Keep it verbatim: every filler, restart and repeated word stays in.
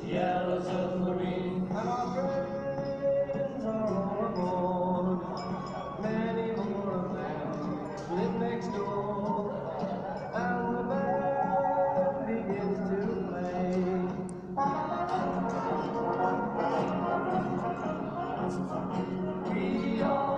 Yellow submarine, and our friends are all aboard. Many more of them live next door, and the band begins to play. We are